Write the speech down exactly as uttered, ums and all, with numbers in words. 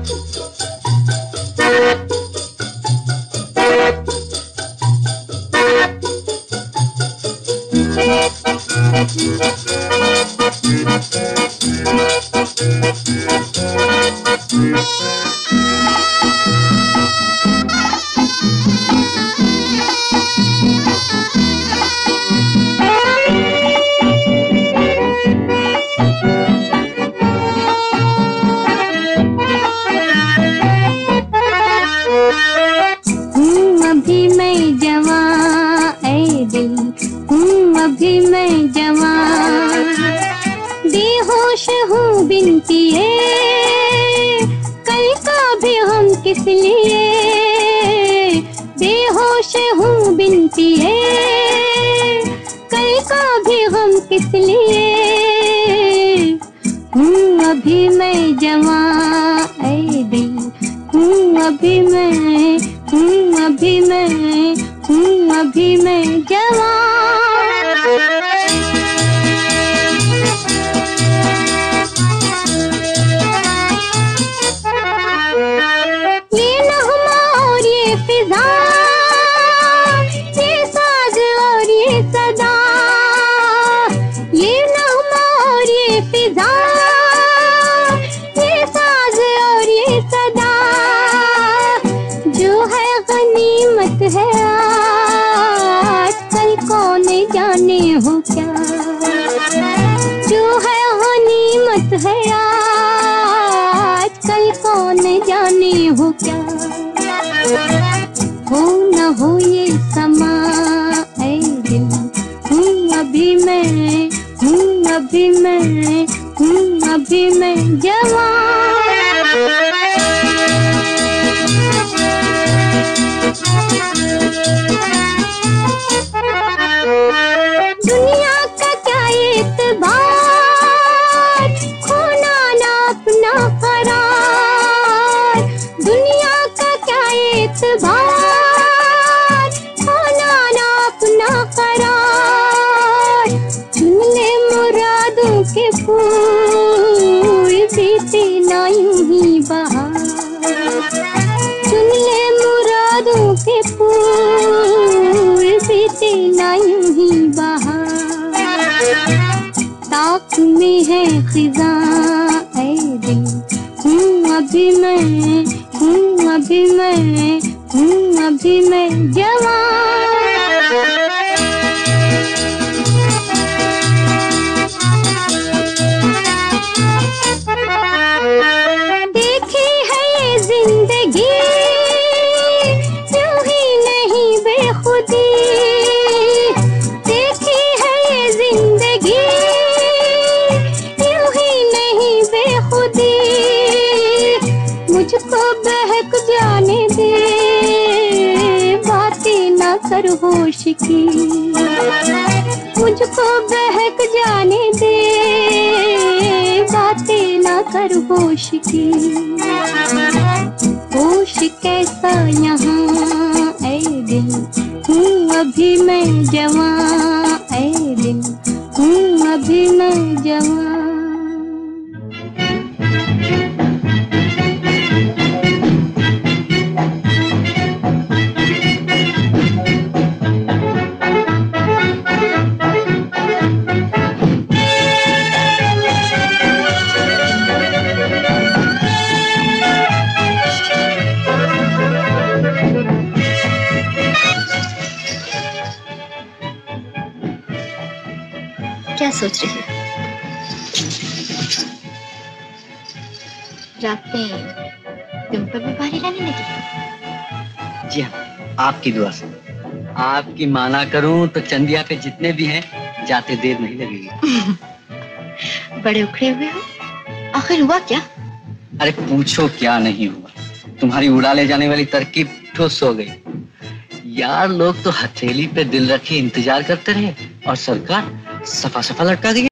बेहोश हूँ बिनतिए, कल का भी हम किस लिए। बेहोश हूँ बिनतिए, कल का भी हम किस लिए। हूँ अभी मैं जवां ऐ दिल, हूँ अभी मैं, हूँ अभी मैं, हूँ अभी मैं जवां। है आज कल कौन जाने हो क्या, जो है गनीमत है आज कल कौन जाने हो क्या। हो न हो ये समा ऐ दिल, हूँ अभी मैं, हूँ अभी मैं, हूँ अभी मैं जवां। दुनिया का क्या एतबार, खोना ना अपना करार। दुनिया का क्या एतबार, खोना ना अपना करार। चुन ले मुरादों के फूल, बीते ना यूं ही बहार। चुन ले मुरादों के फूल, बीते ना यूं ही बहार। ताक में है खिज़ां ऐ दिल, हूँ अभी मैं, हूँ अभी मैं, हूँ अभी मैं जवां। देखी है ये जिंदगी यूं ही नहीं बेखुदी। देखी है ये जिंदगी यूं ही नहीं बेखुदी। मुझको बहक जाने दे, बातें ना कर होश की। मुझको बहक जाने दे, बातें ना कर होश की। होश कैसा यहाँ ऐ दिल, हूँ अभी मैं जवां ऐ दिल, हूँ अभी मैं जवां। क्या सोच रही हो? रातें तुम पर भी भारी रहने लगी? जी हाँ, आपकी दुआ से। आपकी माना करूं तो चंदिया के जितने भी हैं जाते देर नहीं लगेगी। बड़े उखड़े हुए हो, आखिर हुआ क्या? अरे पूछो क्या नहीं हुआ, तुम्हारी उड़ा ले जाने वाली तरकीब ठुस हो गई। यार लोग तो हथेली पे दिल रखे इंतजार करते रहे और सरकार सफा सफा लटका दी।